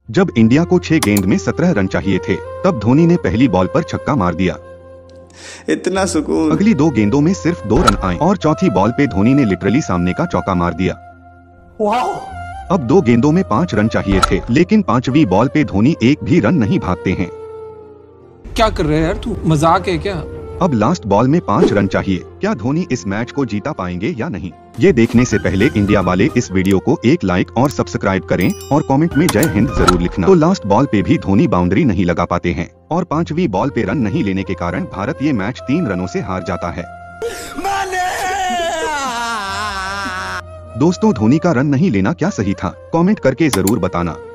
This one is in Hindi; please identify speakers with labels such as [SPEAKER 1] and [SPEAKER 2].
[SPEAKER 1] जब इंडिया को 6 गेंद में 17 रन चाहिए थे, तब धोनी ने पहली बॉल पर छक्का मार दिया।
[SPEAKER 2] इतना सुकून।
[SPEAKER 1] अगली 2 गेंदों में सिर्फ 2 रन आए और चौथी बॉल पे धोनी ने लिटरली सामने का चौका मार दिया।
[SPEAKER 2] वाह!
[SPEAKER 1] अब 2 गेंदों में 5 रन चाहिए थे, लेकिन 5वीं बॉल पे धोनी एक भी रन नहीं भागते हैं।
[SPEAKER 3] क्या कर रहे हैं यार तू, मजाक है क्या?
[SPEAKER 1] अब लास्ट बॉल में 5 रन चाहिए। क्या धोनी इस मैच को जीता पाएंगे या नहीं? ये देखने से पहले इंडिया वाले इस वीडियो को एक लाइक और सब्सक्राइब करें और कमेंट में जय हिंद जरूर लिखना। तो लास्ट बॉल पे भी धोनी बाउंड्री नहीं लगा पाते हैं और 5वीं बॉल पे रन नहीं लेने के कारण भारत ये मैच 3 रनों से हार जाता है। दोस्तों, धोनी का रन नहीं लेना क्या सही था? कमेंट करके जरूर बताना।